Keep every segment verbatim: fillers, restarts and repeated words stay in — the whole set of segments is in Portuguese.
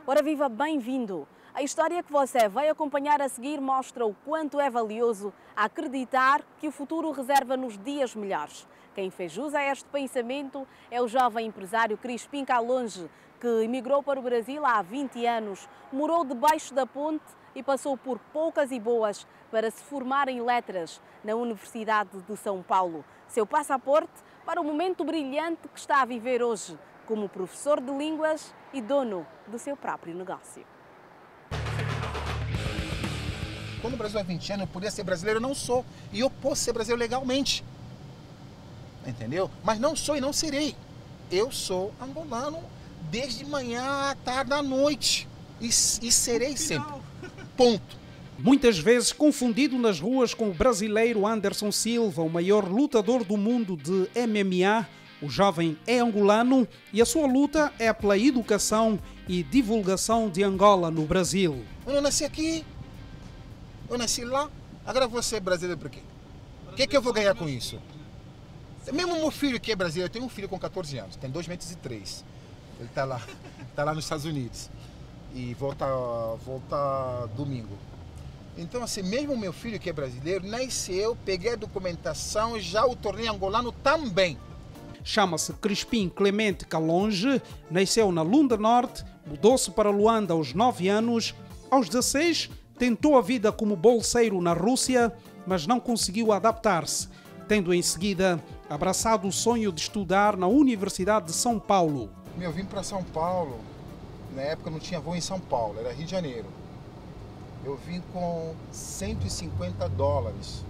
Ora viva, bem-vindo! A história que você vai acompanhar a seguir mostra o quanto é valioso acreditar que o futuro reserva-nos dias melhores. Quem fez jus a este pensamento é o jovem empresário Crispim Calonge, que emigrou para o Brasil há vinte anos, morou debaixo da ponte e passou por poucas e boas para se formar em letras na Universidade de São Paulo. Seu passaporte para o momento brilhante que está a viver hoje, como professor de línguas e dono do seu próprio negócio. Quando o Brasil há vinte anos eu podia ser brasileiro, eu não sou. E eu posso ser brasileiro legalmente. Entendeu? Mas não sou e não serei. Eu sou angolano desde manhã, à tarde, à noite. E, e serei sempre. Ponto. Muitas vezes confundido nas ruas com o brasileiro Anderson Silva, o maior lutador do mundo de M M A, o jovem é angolano e a sua luta é pela educação e divulgação de Angola no Brasil. Eu não nasci aqui, eu nasci lá, agora vou ser brasileiro por quê? O que, que eu vou ganhar com isso? Mesmo meu filho que é brasileiro, eu tenho um filho com quatorze anos, tem dois metros e três. Ele está lá, tá lá nos Estados Unidos e volta, volta domingo. Então, assim, mesmo meu filho que é brasileiro, nasceu, peguei a documentação e já o tornei angolano também. Chama-se Crispim Clemente Calonge, nasceu na Lunda Norte, mudou-se para Luanda aos nove anos. Aos dezesseis, tentou a vida como bolseiro na Rússia, mas não conseguiu adaptar-se, tendo em seguida abraçado o sonho de estudar na Universidade de São Paulo. Eu vim para São Paulo, na época não tinha voo em São Paulo, era Rio de Janeiro. Eu vim com cento e cinquenta dólares,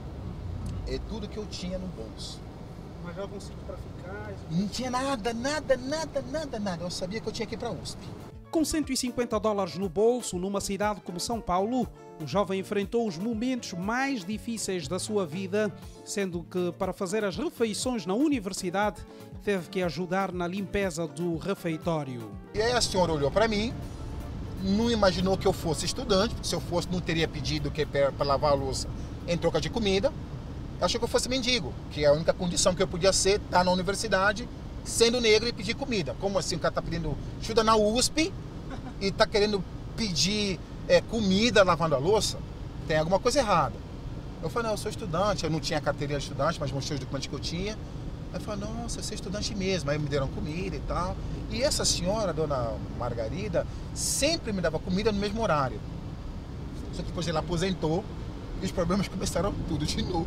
é tudo que eu tinha no bolso. Mas já conseguiu para ficar? Não tinha nada, nada, nada, nada, nada. Eu sabia que eu tinha que ir para a U S P. Com cento e cinquenta dólares no bolso, numa cidade como São Paulo, o jovem enfrentou os momentos mais difíceis da sua vida, sendo que, para fazer as refeições na universidade, teve que ajudar na limpeza do refeitório. E aí a senhora olhou para mim, não imaginou que eu fosse estudante, porque se eu fosse não teria pedido que para lavar a louça em troca de comida. Achou que eu fosse mendigo, que é a única condição que eu podia ser, estar na universidade, sendo negro e pedir comida. Como assim o cara está pedindo ajuda na U S P e está querendo pedir é, comida lavando a louça? Tem alguma coisa errada. Eu falei, não, eu sou estudante, eu não tinha carteirinha de estudante, mas mostrei os documentos que eu tinha. Aí eu falei, nossa, eu sou estudante mesmo. Aí me deram comida e tal. E essa senhora, a dona Margarida, sempre me dava comida no mesmo horário. Só que depois ela aposentou e os problemas começaram tudo de novo.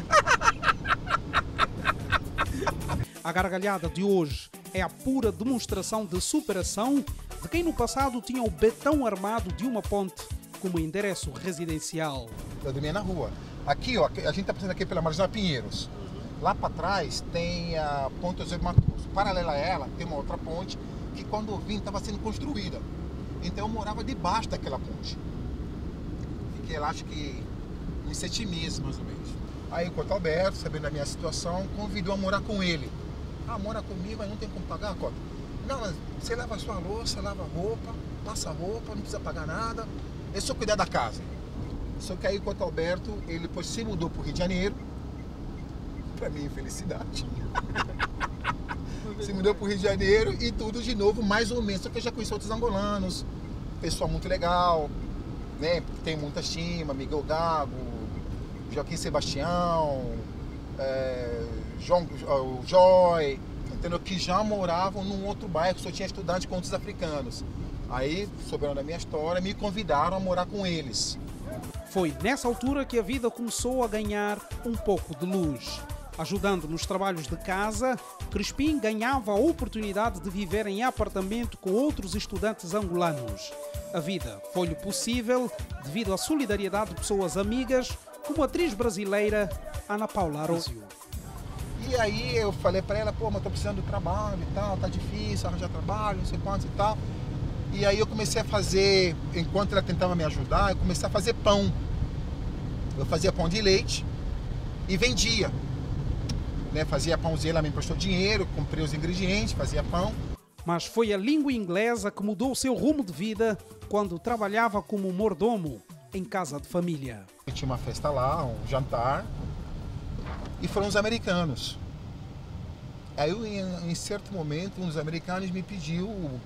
A gargalhada de hoje é a pura demonstração de superação de quem no passado tinha o betão armado de uma ponte como endereço residencial. Eu dormia na rua. Aqui, ó, a gente está passando aqui pela Marginal Pinheiros. Lá para trás tem a Ponte José Matos. Paralela a ela tem uma outra ponte que quando eu vim estava sendo construída. Então eu morava debaixo daquela ponte. Fiquei lá acho que uns sete meses mais ou menos. Aí o Cota Alberto, sabendo da minha situação, convidou a morar com ele. Ah, mora comigo, mas não tem como pagar, Cota? Não, mas você lava a sua louça, lava a roupa, passa a roupa, não precisa pagar nada. É só cuidar da casa. Só que aí o Cota Alberto, ele depois se mudou para o Rio de Janeiro. Para minha felicidade. Se mudou para o Rio de Janeiro e tudo de novo, mais ou menos. Só que eu já conheci outros angolanos, pessoal muito legal, né? Tem muita estima, Miguel Gago, Joaquim Sebastião, é, João, o Joy, entendeu? Que já moravam num outro bairro, só tinha estudantes com outros africanos. Aí, souberam da minha história, me convidaram a morar com eles. Foi nessa altura que a vida começou a ganhar um pouco de luz. Ajudando nos trabalhos de casa, Crispim ganhava a oportunidade de viver em apartamento com outros estudantes angolanos. A vida foi-lhe possível devido à solidariedade de pessoas amigas, como a atriz brasileira Ana Paula Arósio. E aí eu falei para ela, pô, mas tô precisando de trabalho e tal, tá difícil arranjar trabalho, não sei quantos e tal. E aí eu comecei a fazer, enquanto ela tentava me ajudar, eu comecei a fazer pão. Eu fazia pão de leite e vendia. Né? Fazia pãozinho, ela me emprestou dinheiro, comprei os ingredientes, fazia pão. Mas foi a língua inglesa que mudou o seu rumo de vida quando trabalhava como mordomo em casa de família. Eu tinha uma festa lá, um jantar, e foram os americanos. Aí, em, em certo momento, um dos americanos me pediu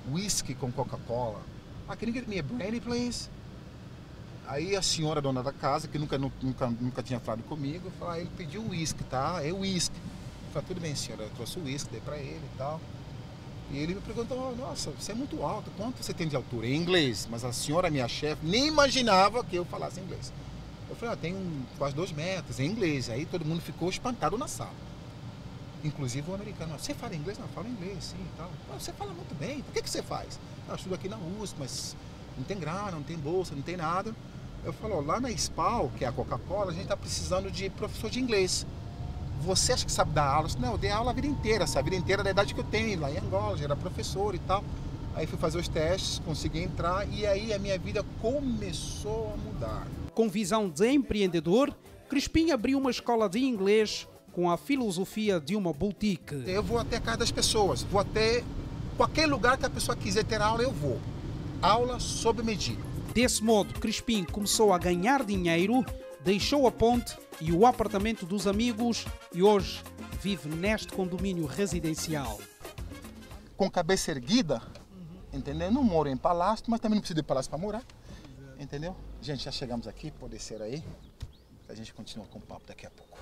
whisky com Coca-Cola. Ah, can you get me a brandy, please? Aí a senhora dona da casa, que nunca, nunca, nunca tinha falado comigo, falou, ah, ele pediu whisky, tá? É whisky. Eu falei, tudo bem, senhora, eu trouxe o whisky, dei pra ele e tal. E ele me perguntou, nossa, você é muito alto, quanto você tem de altura? Em inglês, mas a senhora, minha chefe, nem imaginava que eu falasse inglês. Eu falei, ah, tem um, quase dois metros, em inglês. Aí todo mundo ficou espantado na sala. Inclusive o americano, você fala inglês? Não, eu falo inglês, sim e tal. Ah, você fala muito bem, por que, que você faz? Ah, eu estudo aqui na U S P, mas não tem grana, não tem bolsa, não tem nada. Eu falo, ó, lá na S P A L, que é a Coca-Cola, a gente está precisando de professor de inglês. Você acha que sabe dar aula? Não, eu dei aula a vida inteira, essa vida inteira da idade que eu tenho, lá em Angola, já era professor e tal. Aí fui fazer os testes, consegui entrar e aí a minha vida começou a mudar. Com visão de empreendedor, Crispim abriu uma escola de inglês com a filosofia de uma boutique. Eu vou até a casa das pessoas, vou até qualquer lugar que a pessoa quiser ter aula, eu vou. Aula sob medida. Desse modo, Crispim começou a ganhar dinheiro, deixou a ponte e o apartamento dos amigos e hoje vive neste condomínio residencial. Com cabeça erguida, entendeu? Não moro em palácio, mas também não preciso de palácio para morar, entendeu? Gente, já chegamos aqui, pode descer aí, a gente continua com o papo daqui a pouco.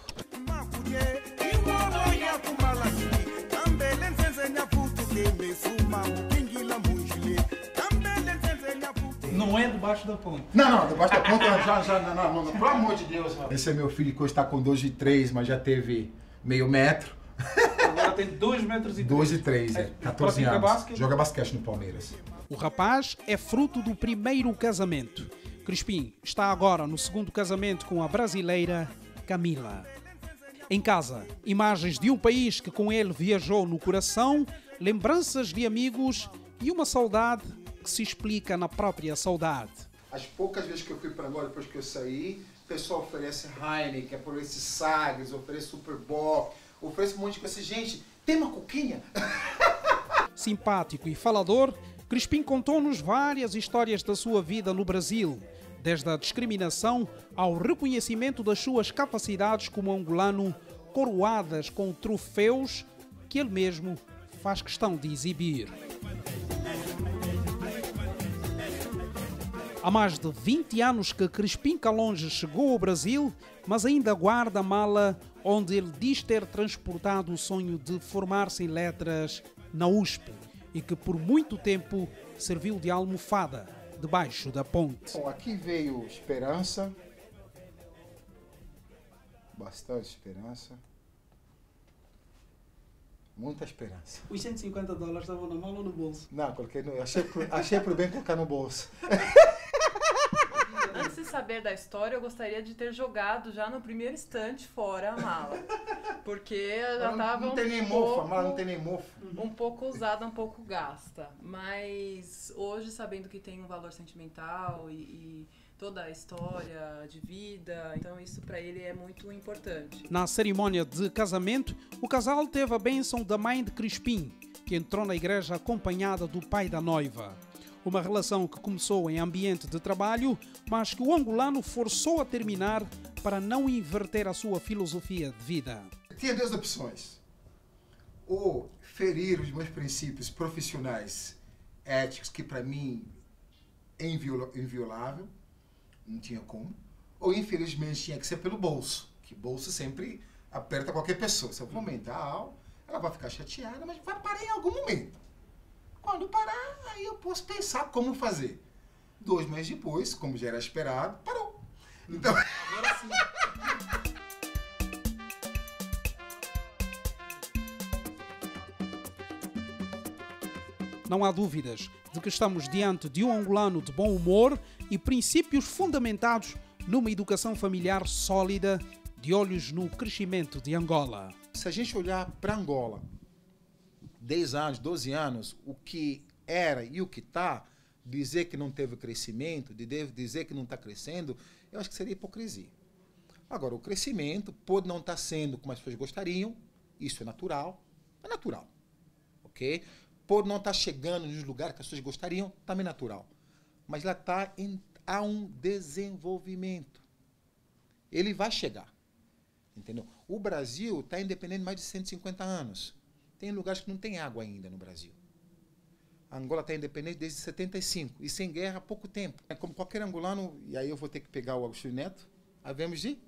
Não é debaixo da ponte. Não, não, debaixo da ponte, já, já, não, não, não, pelo amor de Deus. Esse é meu filho que hoje está com dois e três, mas já teve meio metro. Agora tem dois metros e três. dois e três, é, catorze anos. Basquete? Joga basquete no Palmeiras. O rapaz é fruto do primeiro casamento. Crispim está agora no segundo casamento com a brasileira Camila. Em casa, imagens de um país que com ele viajou no coração, lembranças de amigos e uma saudade que se explica na própria saudade. As poucas vezes que eu fui para Angola, depois que eu saí, o pessoal oferece Heineken, oferece Sagres, oferece Super Bowl, oferece um monte de coisa. Gente, tem uma coquinha? Simpático e falador, Crispim contou-nos várias histórias da sua vida no Brasil, desde a discriminação ao reconhecimento das suas capacidades como angolano, coroadas com troféus que ele mesmo faz questão de exibir. Há mais de vinte anos que Crispim Calonge chegou ao Brasil, mas ainda guarda a mala onde ele diz ter transportado o sonho de formar-se em letras na U S P e que por muito tempo serviu de almofada debaixo da ponte. Bom, aqui veio esperança, bastante esperança, muita esperança. Os cento e cinquenta dólares estavam na mala ou no bolso? Não, coloquei no, achei, achei por bem colocar no bolso. Antes de saber da história, eu gostaria de ter jogado já no primeiro instante fora a mala. Porque já estava não, não tem nem mofo, a mala não tem nem mofo. Um pouco usada, um pouco gasta. Mas hoje, sabendo que tem um valor sentimental e, e toda a história de vida, então isso para ele é muito importante. Na cerimônia de casamento, o casal teve a bênção da mãe de Crispim, que entrou na igreja acompanhada do pai da noiva. Uma relação que começou em ambiente de trabalho, mas que o angolano forçou a terminar para não inverter a sua filosofia de vida. Tinha duas opções. Ou ferir os meus princípios profissionais, éticos, que para mim é inviolável, não tinha como. Ou infelizmente tinha que ser pelo bolso, que bolso sempre aperta qualquer pessoa. Se eu vou aumentar a aula, ela vai ficar chateada, mas vai parar em algum momento. Quando parar, aí eu posso pensar como fazer. Dois meses depois, como já era esperado, parou. Então... Agora sim. Não há dúvidas de que estamos diante de um angolano de bom humor e princípios fundamentados numa educação familiar sólida, de olhos no crescimento de Angola. Se a gente olhar para Angola, dez anos, doze anos, o que era e o que está, dizer que não teve crescimento, de dizer que não está crescendo, eu acho que seria hipocrisia. Agora, o crescimento pode não estar sendo como as pessoas gostariam, isso é natural, é natural, ok? Pode não estar chegando nos lugares que as pessoas gostariam, também é natural. Mas lá está em, há um desenvolvimento. Ele vai chegar, entendeu? O Brasil está independente de mais de cento e cinquenta anos. Tem lugares que não tem água ainda no Brasil. A Angola está independente desde setenta e cinco e sem guerra há pouco tempo. É como qualquer angolano, e aí eu vou ter que pegar o Agostinho Neto, havemos de...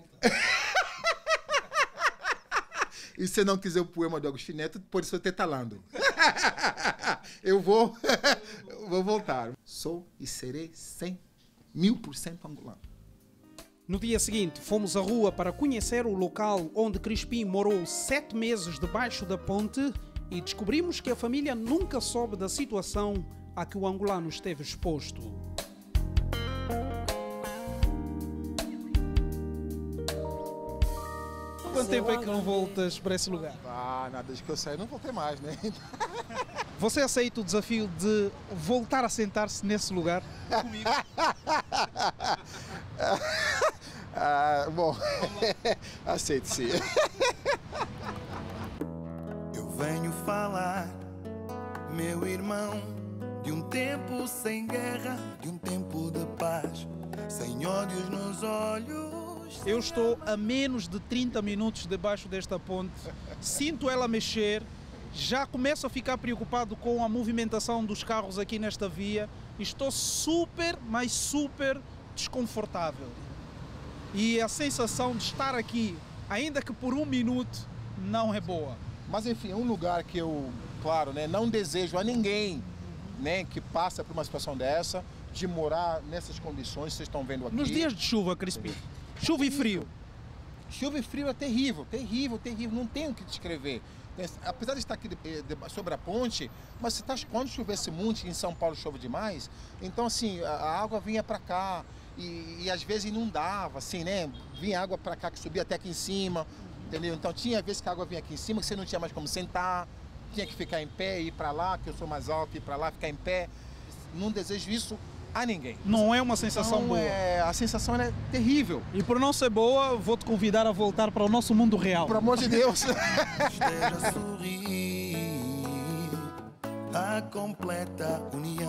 E se não quiser o poema do Agostinho Neto, pode ser ter talando. Eu vou, vou voltar. Sou e serei cem mil por cento angolano. No dia seguinte, fomos à rua para conhecer o local onde Crispim morou sete meses debaixo da ponte e descobrimos que a família nunca soube da situação a que o angolano esteve exposto. Quanto tempo é que não voltas para esse lugar? Ah, nada, desde que eu saí não voltei mais, né? Você aceita o desafio de voltar a sentar-se nesse lugar comigo? Ah, bom, aceito sim. Eu venho falar, meu irmão, de um tempo sem guerra, de um tempo de paz, sem ódios nos olhos. Eu estou a menos de trinta minutos debaixo desta ponte, sinto ela mexer, já começo a ficar preocupado com a movimentação dos carros aqui nesta via, estou super, mas super desconfortável. E a sensação de estar aqui, ainda que por um minuto, não é boa. Mas enfim, é um lugar que eu, claro, né, não desejo a ninguém, né, que passa por uma situação dessa, de morar nessas condições, vocês estão vendo aqui. Nos dias de chuva, Crispim, chuva e frio. Chuva e frio é terrível, terrível, terrível, não tem o que descrever. Apesar de estar aqui de, de, sobre a ponte, mas você tá, quando chovesse muito, em São Paulo chove demais, então assim, a, a água vinha para cá e, e às vezes inundava, assim, né? Vinha água para cá que subia até aqui em cima, entendeu? Então tinha vezes que a água vinha aqui em cima, que você não tinha mais como sentar, tinha que ficar em pé, ir para lá, que eu sou mais alto, ir para lá, ficar em pé. Não desejo isso a ninguém. Não é uma sensação então, boa. É, a sensação é terrível. E por não ser boa, vou te convidar a voltar para o nosso mundo real. Por amor de Deus. Esteja a sorrir, a completa união.